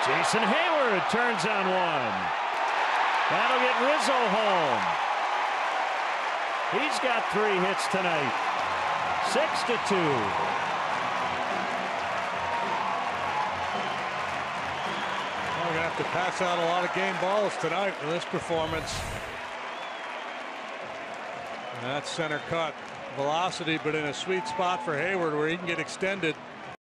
Jason Heyward turns on one. That'll get Rizzo home. He's got 3 hits tonight. 6-2. We're going to have to pass out a lot of game balls tonight with this performance. And that's center cut velocity, but in a sweet spot for Heyward where he can get extended.